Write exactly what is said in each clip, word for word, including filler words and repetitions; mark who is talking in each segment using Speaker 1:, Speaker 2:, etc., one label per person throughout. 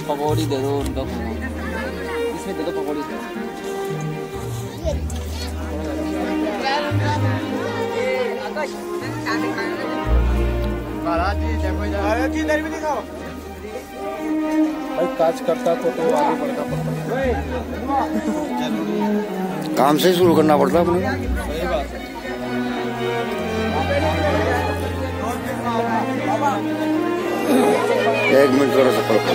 Speaker 1: पकौड़ी दे दो उनका, इसमें दे दो पकौड़ी।
Speaker 2: भाई काज करता तो तो आगे बढ़ना पड़ता,
Speaker 3: काम से शुरू करना पड़ता अपने।
Speaker 2: सही बात है।
Speaker 3: एक मिनट थोड़ा सा पकड़,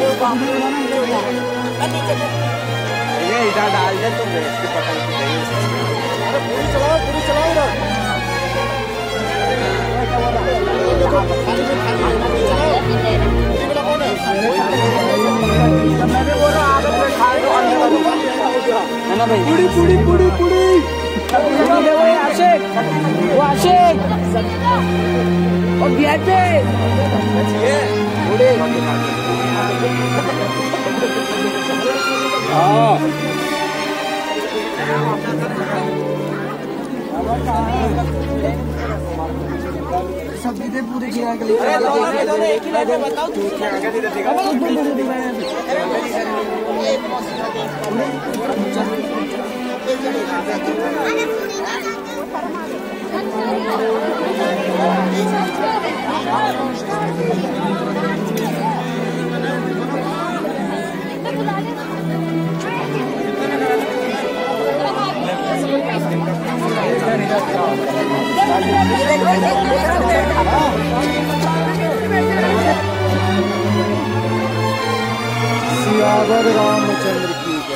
Speaker 1: ये इधर डाल दे तो गैस की पकड़ के गई।
Speaker 2: अरे पूरी चलाओ, पूरी चलाओ इधर।
Speaker 1: है ना भाई? पूरी पूरी पूरी पूरी आशिक, वो आशिक और बियाते हाँ सब इधर पूरे खिला के लेकर बताओ
Speaker 2: सियावर रामचंद्र की जय।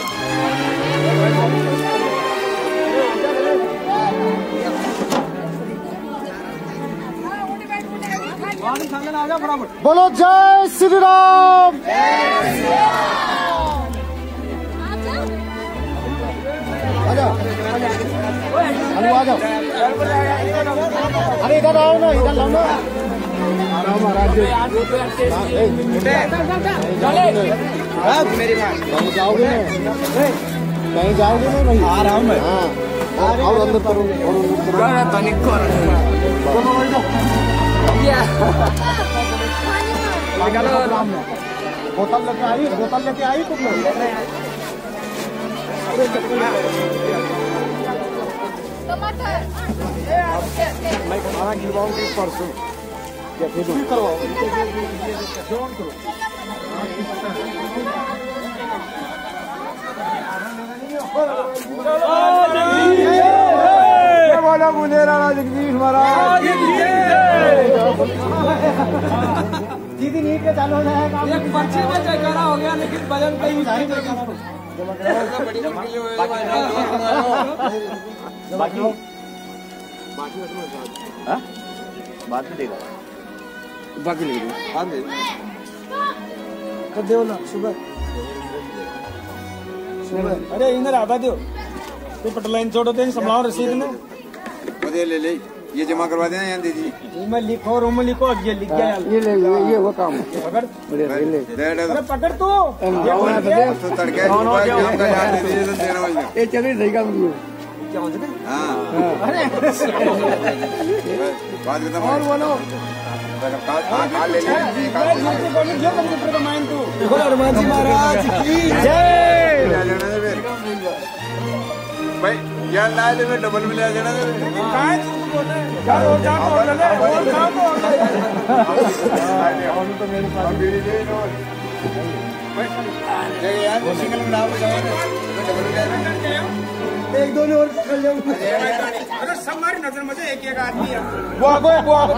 Speaker 2: बोलो जय श्री राम। आ जाओ, अरे आ जाओ, अरे इधर आओ ना, इधर लाओ ना। महाराज
Speaker 1: मेरी
Speaker 2: कहीं जाओगे ना, कहीं जाओगे ना नहीं, आ रहा हूँ मैं। हाँ और अंदर करो, बोतल लेके आई, बोतल लेके आई तुम लोग। मैं खाना गिरवाऊंगी परसों या फिर करवाओ, जोन करो। बोला मुनेरा जगदीश महाराज दीदी नीट के चालू हो जाएगा। एक पर्ची में जयकारा हो गया, लेकिन भजन कहीं बाकी बाकी बाद में देगा, बाकी ले लो बाद में कर दो ना। सुबह सुबह अरे इधर आवा दो तो पटलाइन छोड़ो दें, संभालो रसीद में
Speaker 4: ले ले ले, ये जमा करवा देना यहाँ दीदी।
Speaker 2: मैं लिखो रूम में लिखो, ये लिख गया, ये ले लो, ये वो काम पकड़, अरे पकड़ तू
Speaker 4: तो तड़के
Speaker 3: ये चले सही काम किया।
Speaker 4: हाँ बात बता
Speaker 2: और बोलो महाराज की जय।
Speaker 4: भाई यार लाए में डबल में ले जाना सिंगल में
Speaker 2: एक दो और पकड़ जाऊँ।
Speaker 4: अरे सब हमारी नजर में एक एक आदमी है।
Speaker 2: वो आगो वो आगो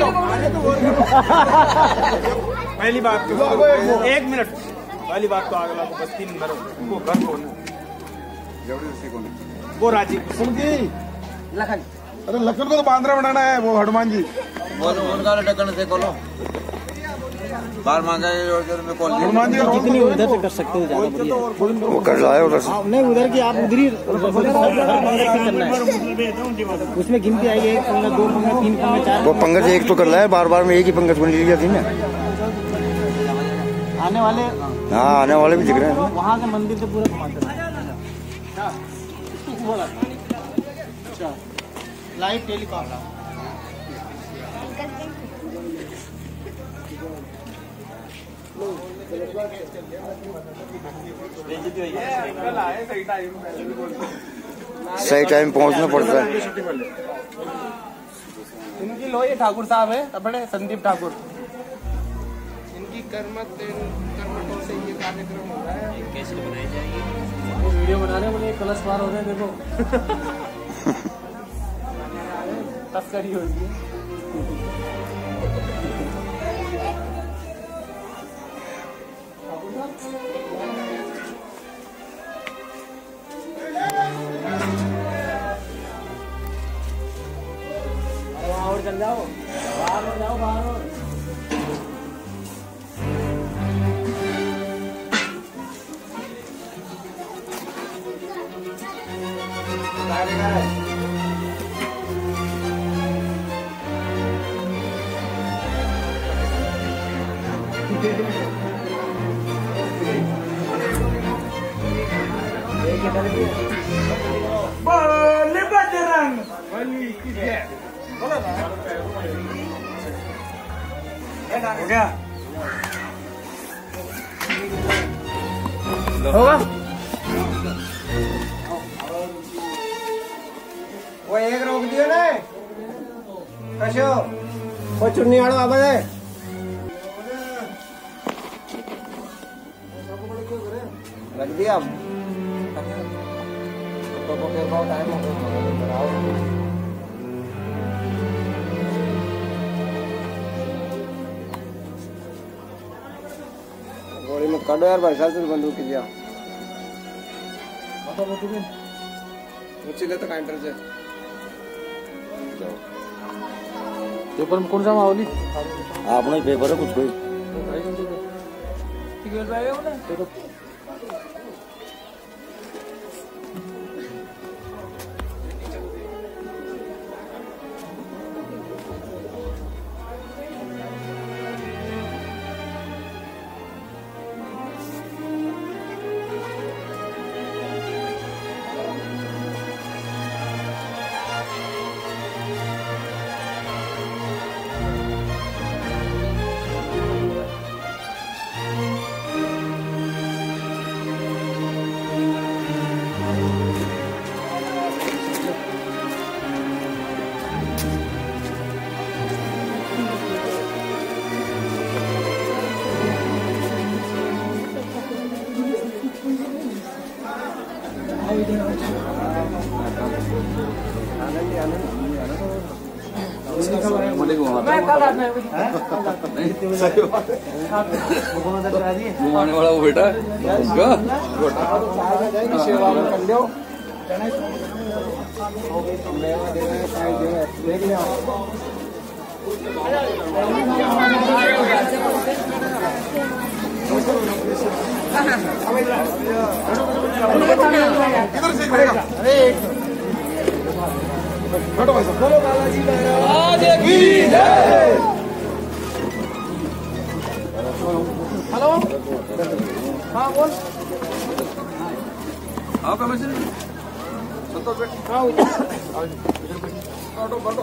Speaker 2: पहली बात तो एक मिनट, पहली बात तो अगला को बस तीन नंबर वो घर कौन
Speaker 4: जबरदस्ती कौन
Speaker 2: वो राजीव सुनती
Speaker 1: लखन।
Speaker 2: अरे लखन को तो बांद्रा बनाना है, वो हनुमान जी
Speaker 4: बोलो उनका ढक्कन से खोलो बार मांगा
Speaker 2: हनुमान जी
Speaker 1: जितनी उधर से कर सकते हो ज्यादा बढ़िया।
Speaker 3: वो कर रहा है उधर से,
Speaker 1: नहीं उधर की आप उधर ही करना है, उसमें गिनती आएगी एक पंगा, दो पंगा, तीन पंगा, चार।
Speaker 3: वो पंगत एक तो कर रहा है, बार बार में एक ही पंगत बन ली जाती ना।
Speaker 1: आने वाले
Speaker 3: हाँ आने वाले भी दिख रहे हैं।
Speaker 1: वहाँ से मंदिर से पूरा घुमाते हैं। लाइव टेलीकॉम
Speaker 3: सही टाइम पहुंचना पड़ता है।
Speaker 1: इनकी लो ये ठाकुर साहब है अपने संदीप ठाकुर।
Speaker 2: इनकी कर्मठ कर्मठों से ये कार्यक्रम हो रहा है।
Speaker 1: कैसे बनाई जाएगी? वीडियो बना रहे बोले कलश पार हो रहे हैं देखो। तस्करी हो रही है। और चल जाओ बाहर हो जाओ बाहर हो।
Speaker 2: बोले बजरंग बली की जय। बोलो ना हो गया होगा। वो एक रोक दियो ना कशो वो चुन्नी वालों आवाज है रख दिया तो बहुत टाइम हो गया। गोली में काटो यार भाई साहब से बंदूक की जा मुझसे लेता काउंटर से
Speaker 1: पेपर में कौन सा माहौली
Speaker 3: आपने पेपर है कुछ कोई
Speaker 4: घुमाने वाला वो बेटा
Speaker 2: सेवा कर लो हेलो हाँ बोल
Speaker 4: हाँ कम से संतोष बेट
Speaker 2: हाँ
Speaker 4: बैठो बैठो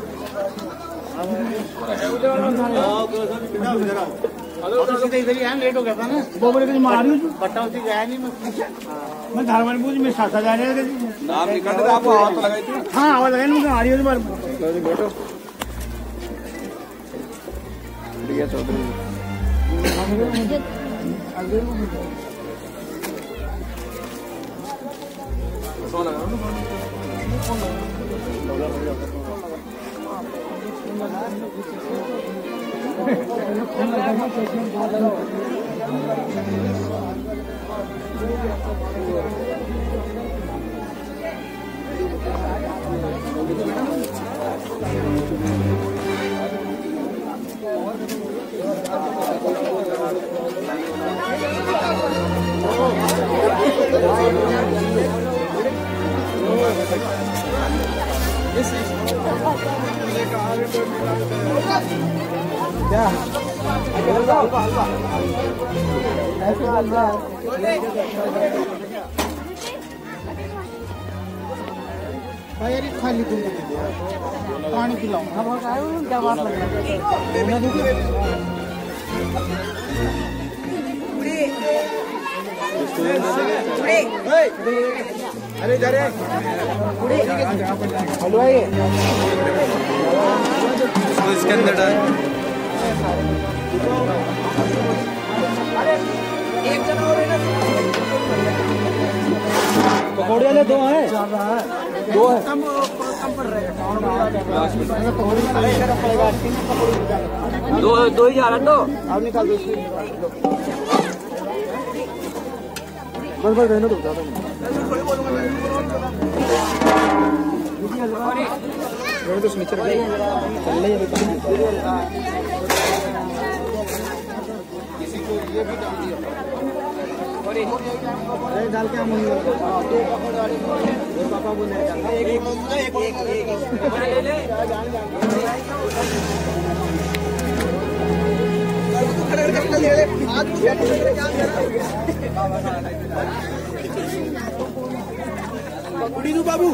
Speaker 2: इधर ही लेट हो गया था ना दो बजे कहीं मार रही हूँ बट्टा उसी गया नहीं मैं घर वाले पूछ में साथ जा रहे थे
Speaker 4: नाम निकल रहा आपको आवाज तो लगाई थी
Speaker 2: हाँ आवाज लगाई मुझे आ रही है
Speaker 3: बैठो प्रिया चौधरी
Speaker 2: क्या यार खाली दूध पानी पिलाऊं क्या बात लग रहा है अरे इधर है हलवाई
Speaker 4: इसके अंदर डाल।
Speaker 1: पकौड़े वाले दो हैं, दो है। दो दो ही जा रहा तो
Speaker 2: आप निकाल दो बस बस रहने दो ज्यादा नहीं तो नीचे रख चल रही है किसी को ये भी डाल दिया अरे डाल के हम पापा बोले एक एक बाबू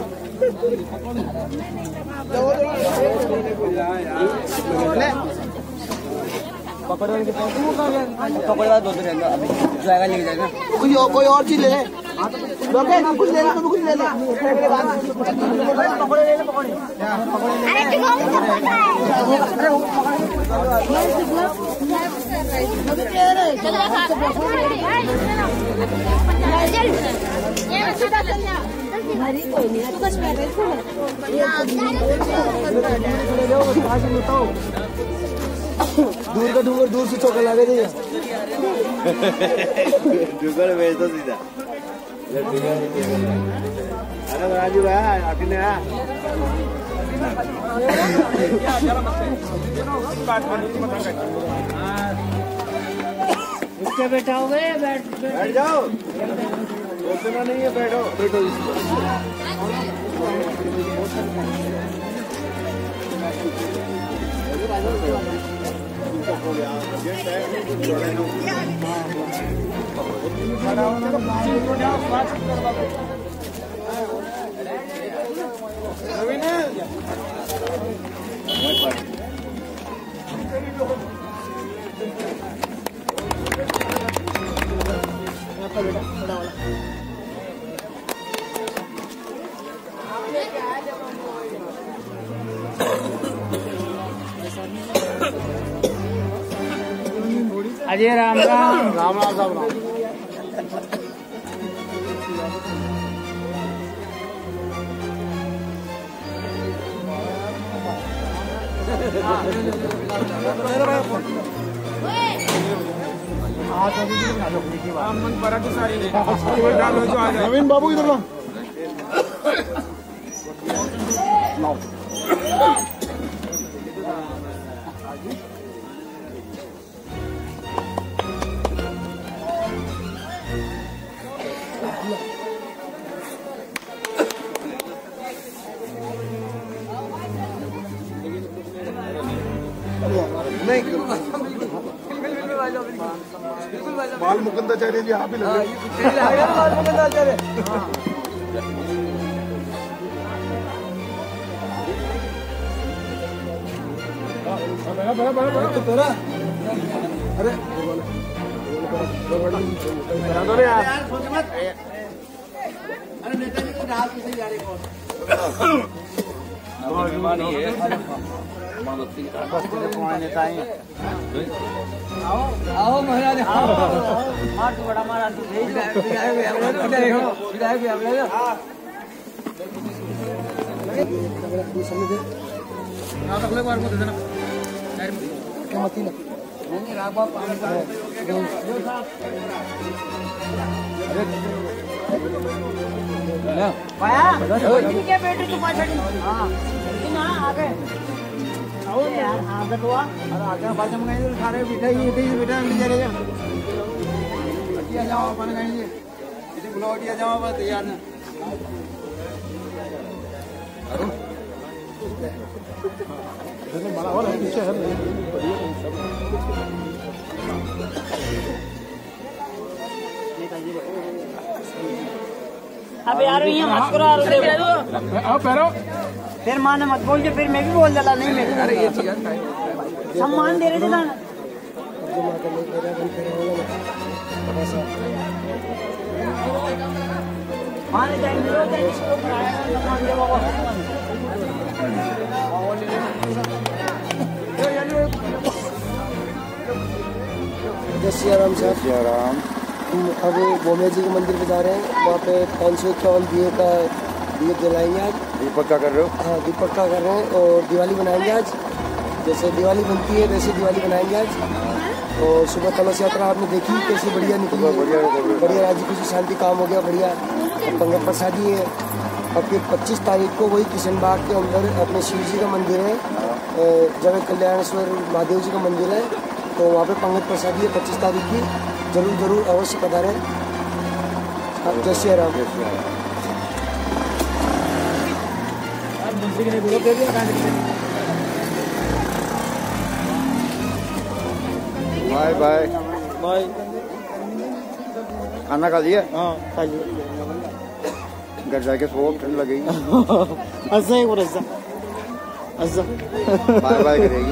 Speaker 2: पकड़ पकड़ दो दिन अभी जाएगा लेके जाएगा कोई कोई और चीज ले कुछ ले तो कुछ ले ले पकड़े ले पकड़े दूर का डूंगर दूर से चौका लगे थे
Speaker 3: डूंगर भेज दो सीधा।
Speaker 2: अरे राजू भाई आके ने
Speaker 1: इसके बैठा हो गए बैठ
Speaker 2: बैठ जाओ सोचना नहीं है बैठो बैठो
Speaker 1: अजय राम राम
Speaker 2: राम राम साहब राम नवीन बाबू इधर लो बाल मुकुंदाचार्य जी आप ही लगे बाल मुकुंदाचार्य बड़ा बड़ा बड़ा तो तेरा अरे अरे नेताजी को डाल किसे जा रहे कौन नेता आओ महाराज मार तो बड़ा मारा तू अगले बार को दे देना क्या मत ना नहीं राबा पानी का पाया ठीक है बेटे तू पाछड़ी हां ना आगे आओ यार आगे तो आ अरे आगे बाजू में गए सारे बिठा ही इधर ही बिठा मिल जाएगा हटिया जाओ अपन गए इधर बुलाओ हटिया जाओ बस तैयार ना अरे देखो बड़ा वाला पीछे है
Speaker 1: अब यार ये मत करो
Speaker 2: आओ पैरो
Speaker 1: फिर माने मत बोल जो फिर मैं भी बोल देला नहीं मैं
Speaker 2: अरे ये चीज
Speaker 1: सम्मान दे रहे थे ना
Speaker 5: जय श्री राम साहब।
Speaker 3: जय राम।
Speaker 5: हम अब बोमिया जी के मंदिर पे जा रहे हैं, वहाँ पे पाँच सौ इक्यावन दिए का दीप जलाएंगे आज।
Speaker 3: दीपक का कर रहे हो?
Speaker 5: हाँ, दीपक का कर रहे हैं और दिवाली बनाएंगे आज। जैसे दिवाली बनती है वैसे दिवाली बनाएंगे आज। और सुबह कलश यात्रा आपने देखी कैसी बढ़िया निकली,
Speaker 3: बढ़िया
Speaker 5: बढ़िया राजी खुशी शांति काम हो गया बढ़िया। पंगत प्रसादी है। अब फिर पच्चीस तारीख को वही किशन बाग के अंदर अपने शिव जी का मंदिर है, जगह कल्याणेश्वर महादेव जी का मंदिर है, तो वहाँ पे पंगत प्रसादी है पच्चीस तारीख की। जरूर जरूर अवश्य पधारें। जय Shri Ram.
Speaker 3: Bye bye
Speaker 1: bye.
Speaker 3: खाना खा लिया?
Speaker 1: हाँ खा लिया।
Speaker 3: घर जाके सो, ठंड लगेगी।
Speaker 1: ऐसा ही बोल ऐसा ऐसा
Speaker 3: बाय बाय करेगी।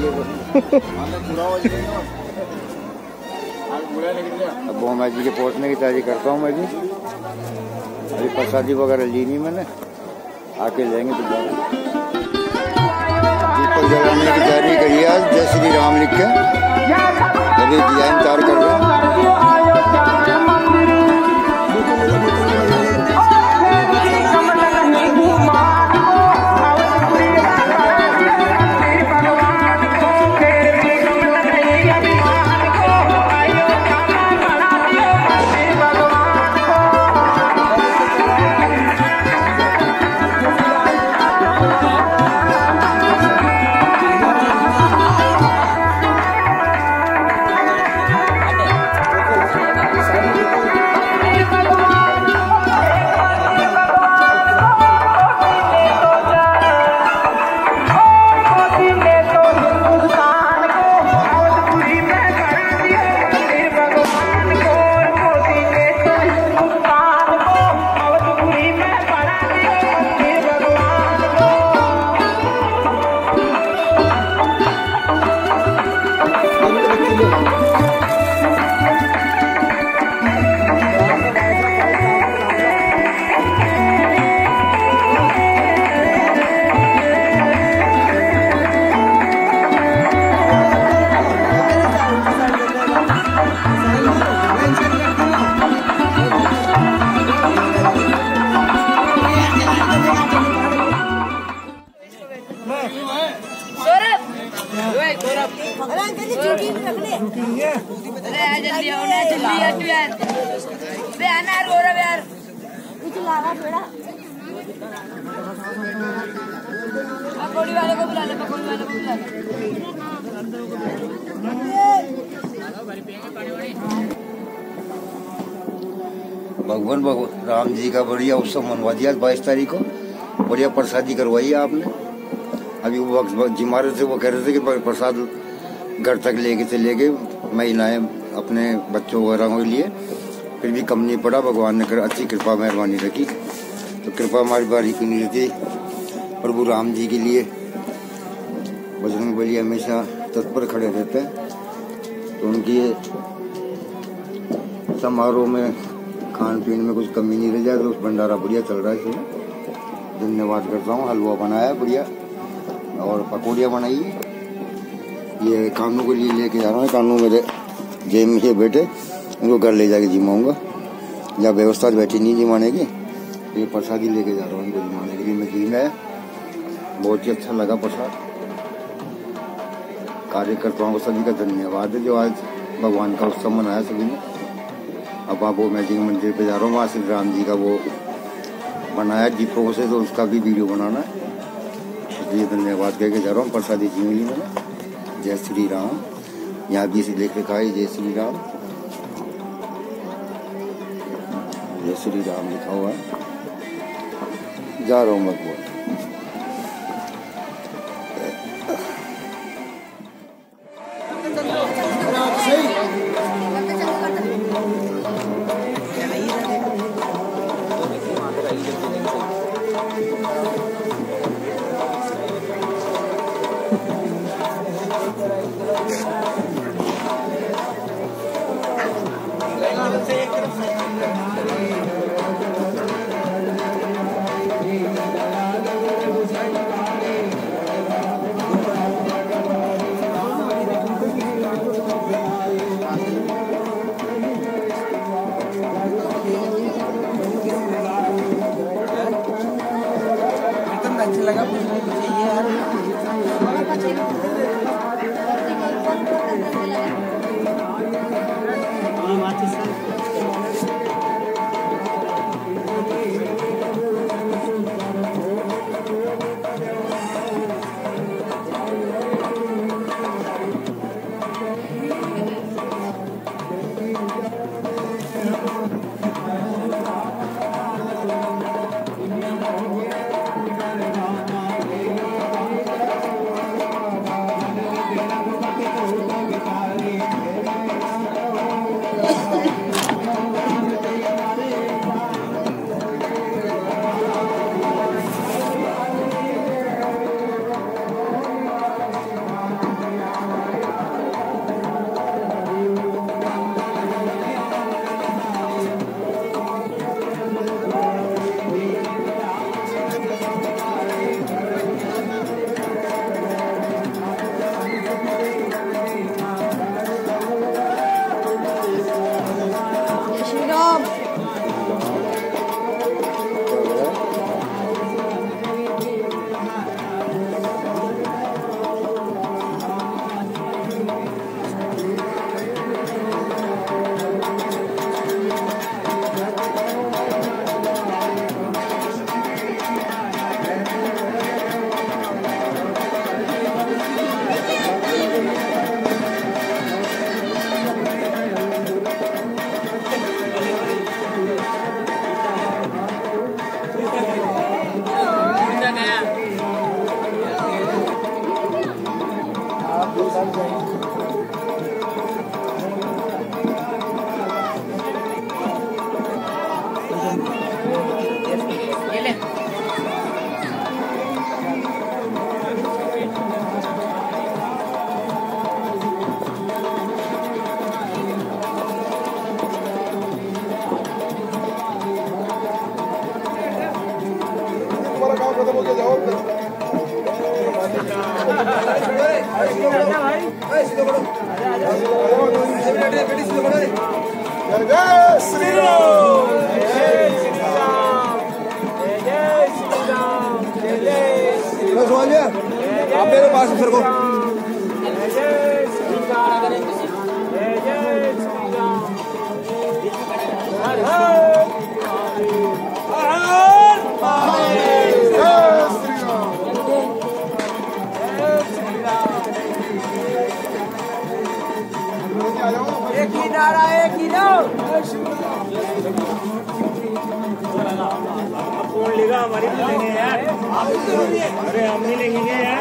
Speaker 3: अब बोमा जी के पहुंचने की तैयारी करता हूँ मैं भी। अभी प्रसादी वगैरह ली नहीं मैंने, आके लेंगे तो दीपक जलाने की तैयारी करी आज। जय श्री राम लिख के अभी डिजाइन तैयार कर रहे हैं।
Speaker 2: पकौड़ी वाले को बुला ले, पकौड़ी वाले को बुला ले।
Speaker 3: भगवान भगवान राम जी का बढ़िया उत्सव मनवा दिया बाईस तारीख को। बढ़िया प्रसादी करवाई आपने। अभी वो जिमा रहे थे, वो कह रहे थे कि प्रसाद घर तक लेके चले गए महिलाएं अपने बच्चों वगैरह के लिए, फिर भी कम नहीं पड़ा। भगवान ने कर अच्छी कृपा मेहरबानी रखी, तो कृपा हमारी बारी की नहीं रहती। प्रभु राम जी के लिए बजरंग बली हमेशा तत्पर खड़े रहते हैं, तो उनकी समारोह में खान पीन में कुछ कमी नहीं रह जाए, तो उस भंडारा बढ़िया चल रहा है। इसमें धन्यवाद करता हूँ। हलवा बनाया बढ़िया और पकौड़ियाँ बनाई। ये कानू के लिए लेके जा रहा हूँ। कानू मेरे जेब में बैठे, उनको घर ले जाके जिमाऊंगा। जब व्यवस्था बैठी नहीं जिमाने की, ये प्रसादी लेके जा रहा हूँ उनको जिमाने के लिए। मैं जी में बहुत ही अच्छा लगा प्रसाद। कार्यकर्ताओं को सभी का धन्यवाद है जो आज भगवान का उत्सव मनाया सभी ने। अब आप वो मैजिक मंदिर पे जा रहा हूँ, वहाँ श्री राम जी का वो बनाया दीपों से, तो उसका भी वीडियो बनाना है, इसलिए धन्यवाद कह के जा रहा हूँ। प्रसादी जी मिली मैंने। जय श्री राम। यहाँ भी लिख रखा है जय श्री राम, जय श्री राम लिखा हुआ है। जा रहा हूँ मैं।
Speaker 4: आप मेरे पास सर को
Speaker 2: एक ही नारा एक ही नाम।
Speaker 1: कौन लेगा हमारी लेंगे यार, अरे हम नहीं लेंगे यार।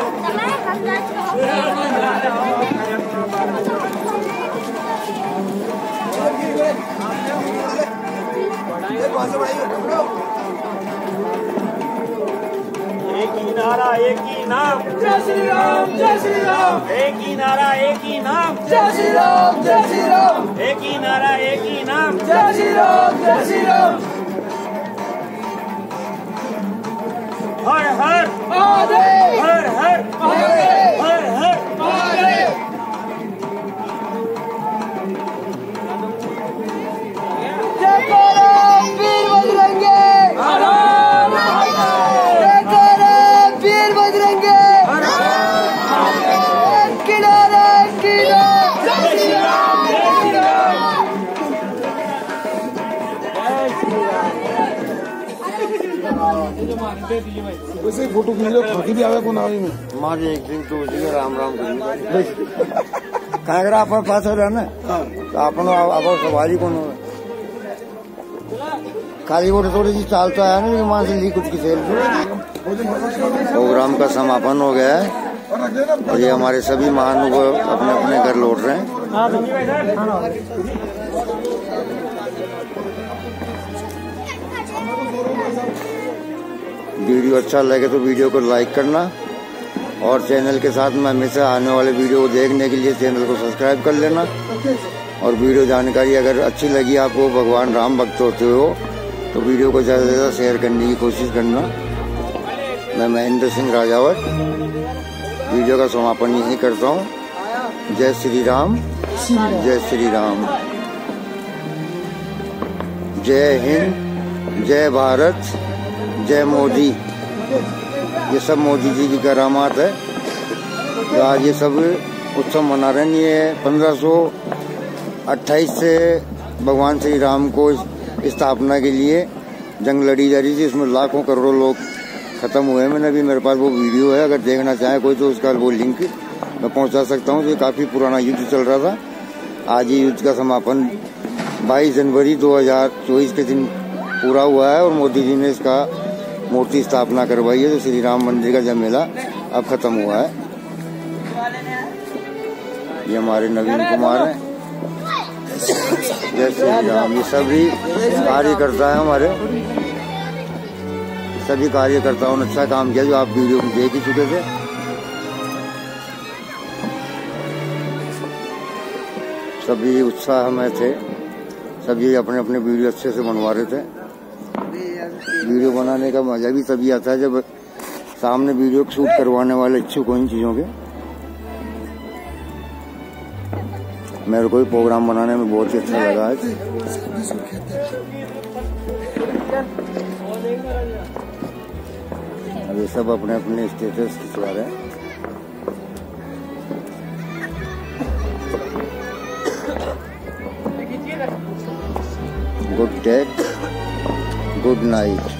Speaker 1: एक ही नारा एक ही नाम,
Speaker 2: जय श्री राम जय श्री राम।
Speaker 1: एक ही नारा एक ही नाम,
Speaker 2: जय श्री राम जय श्री राम।
Speaker 1: एक ही नारा एक ही नाम,
Speaker 2: जय श्री राम जय श्री राम।
Speaker 1: हर हर
Speaker 2: महादेव
Speaker 1: हर हर
Speaker 2: महादेव
Speaker 1: हर हर
Speaker 2: महादेव। जयकारा वीर बजरंगे, जयकारा वीर बजरंगे। किनारा किनारा जय श्री राम जय श्री राम।
Speaker 5: वैसे फोटो खींचो, फाकी भी आवे कोन आवे में
Speaker 3: मार एक दिन तो उसी के राम राम कर कांगरा अपन पास हो रहा ना, तो अपन अब सवारी कौन हो खाली वो थोड़ी सी चाल तो आया ना, लेकिन वहां से ली कुछ की सेल। प्रोग्राम का समापन हो गया है और ये हमारे सभी महानुभाव अपने अपने घर लौट रहे हैं। वीडियो अच्छा लगे तो वीडियो को लाइक करना और चैनल के साथ में हमेशा आने वाले वीडियो को देखने के लिए चैनल को सब्सक्राइब कर लेना। और वीडियो जानकारी अगर अच्छी लगी आपको, भगवान राम भक्त होते हो, तो वीडियो को ज़्यादा से ज़्यादा शेयर करने की कोशिश करना। मैं महेंद्र सिंह राजावत वीडियो का समापन यहीं करता हूँ। जय श्री राम जय श्री राम, जय हिंद, जय भारत, जय मोदी। ये सब मोदी जी की करामात है। तो आज ये सब उत्सव मना रहे हैं। ये पंद्रह सौ अट्ठाईस से भगवान श्री राम को स्थापना के लिए जंग लड़ी जा रही थी, इसमें लाखों करोड़ों लोग खत्म हुए। मैंने अभी मेरे पास वो वीडियो है, अगर देखना चाहे कोई तो उसका वो लिंक मैं पहुंचा सकता हूँ। ये काफी पुराना युद्ध चल रहा था। आज ये युद्ध का समापन बाईस जनवरी दो हजार चौबीस के दिन पूरा हुआ है और मोदी जी ने इसका मूर्ति स्थापना करवाई है। तो श्री राम मंदिर का जमेला अब खत्म हुआ है। ये हमारे नवीन कुमार हैं। जय श्री राम। ये सभी कार्यकर्ता है हमारे, सभी कार्यकर्ताओं ने अच्छा काम किया जो आप वीडियो में देख ही चुके थे। सभी उत्साह में थे, सभी अपने अपने वीडियो अच्छे से बनवा रहे थे। वीडियो बनाने का मजा भी तभी आता है जब सामने वीडियो शूट करवाने वाले इच्छुक हो इन चीजों के। मेरे को भी प्रोग्राम बनाने में बहुत ही अच्छा लगा है। अब ये सब अपने अपने स्टेटस खिंचवा रहे हैं। Good day, good night.